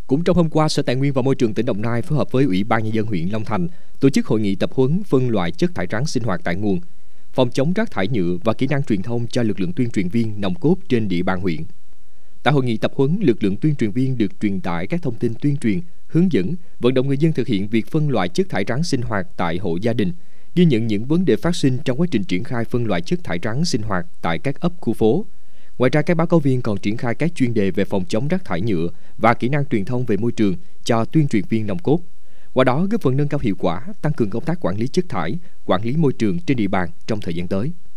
Cũng trong hôm qua, Sở Tài nguyên và Môi trường tỉnh Đồng Nai phối hợp với Ủy ban Nhân dân huyện Long Thành tổ chức hội nghị tập huấn phân loại chất thải rắn sinh hoạt tại nguồn, phòng chống rác thải nhựa và kỹ năng truyền thông cho lực lượng tuyên truyền viên nòng cốt trên địa bàn huyện. Tại hội nghị tập huấn, lực lượng tuyên truyền viên được truyền tải các thông tin tuyên truyền, hướng dẫn, vận động người dân thực hiện việc phân loại chất thải rắn sinh hoạt tại hộ gia đình, ghi nhận những vấn đề phát sinh trong quá trình triển khai phân loại chất thải rắn sinh hoạt tại các ấp khu phố. Ngoài ra, các báo cáo viên còn triển khai các chuyên đề về phòng chống rác thải nhựa và kỹ năng truyền thông về môi trường cho tuyên truyền viên nòng cốt. Qua đó góp phần nâng cao hiệu quả, tăng cường công tác quản lý chất thải, quản lý môi trường trên địa bàn trong thời gian tới.